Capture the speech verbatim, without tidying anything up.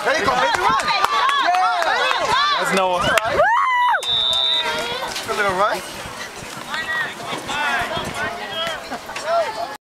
There you go, baby, run. Yeah. That's Noah. A little run.